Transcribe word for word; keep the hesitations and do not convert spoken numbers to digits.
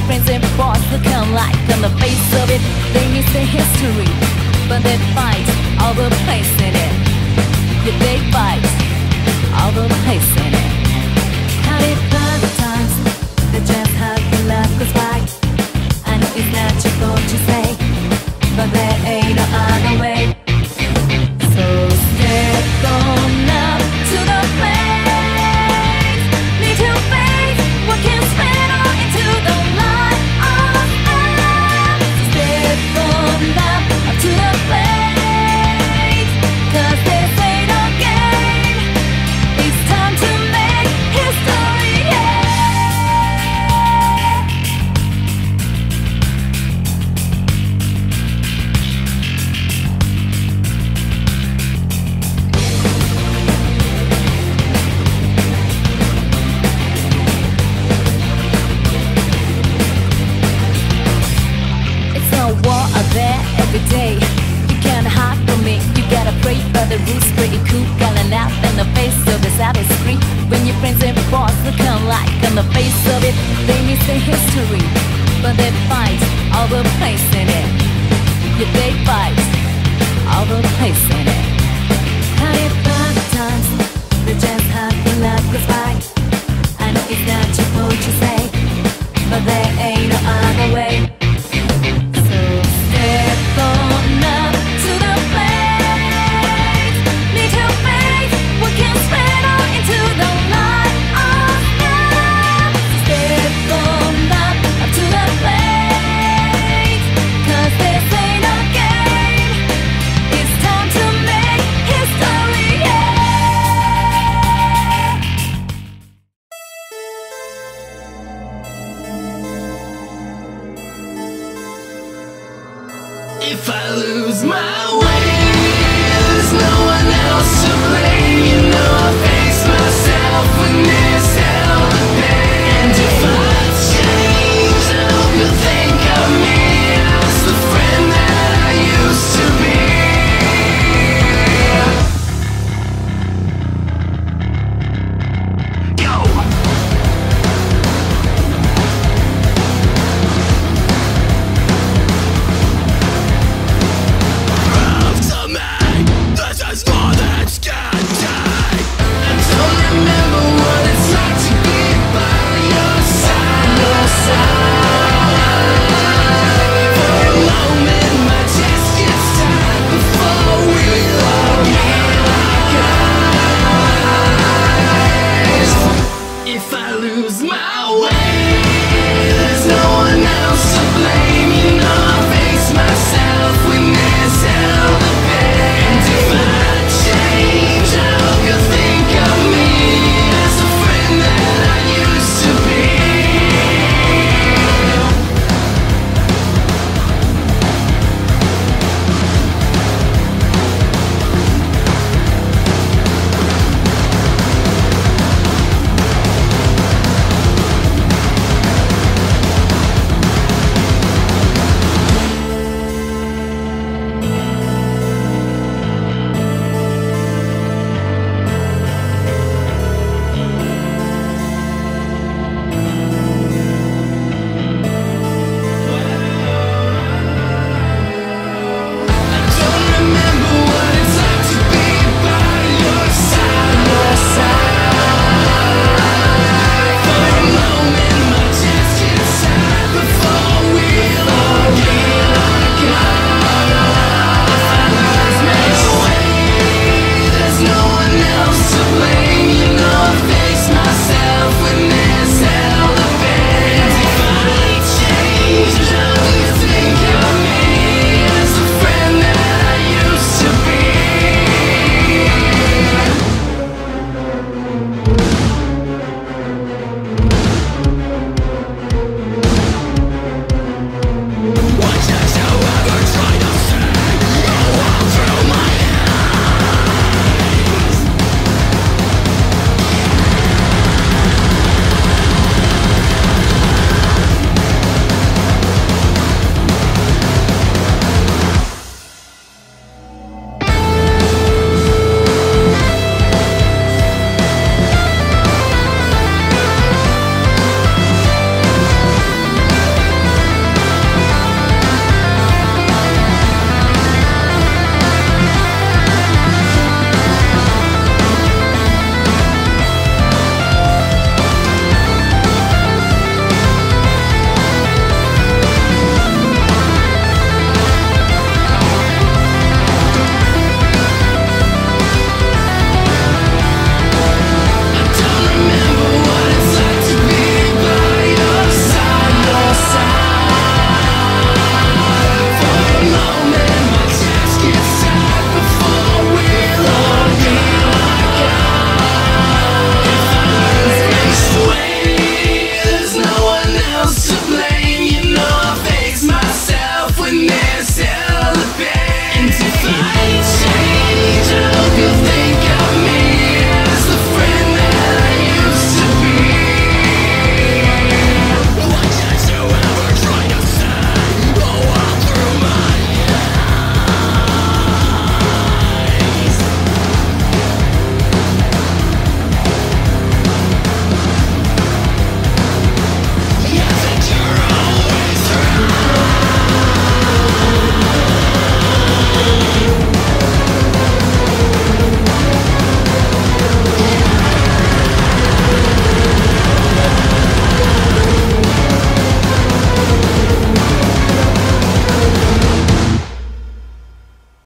your friends and boss look alike on the face of it, they miss the history, but they fight all the place in it. Yeah, they fight all the place in it. How they find the times, they just how your love goes by. I know it's not your fault to say, but there ain't no other way. So step on up to the place. Need to face what can spin on into the light of us. Step on up, up to the place. Cause this ain't no game. It's time to make history, yeah. It's a war out there every day. You can't hide from it. You gotta pray for the rules, pretty cool. Gotta laugh in the face of this outer screen. When your friends and boss look alike on the face of it, they miss the history, but they fight all the place in it. Yeah, they fight all the place in it. How they find the times, they just have your life goes by. I know it's not your fault to say, but there ain't no other way. So step on up to the place. Need to face what can spread on into the light of us. Step on up, up to the place. Cause this ain't a game. It's time to make history, yeah. If I lose my way, there's no one else to blame.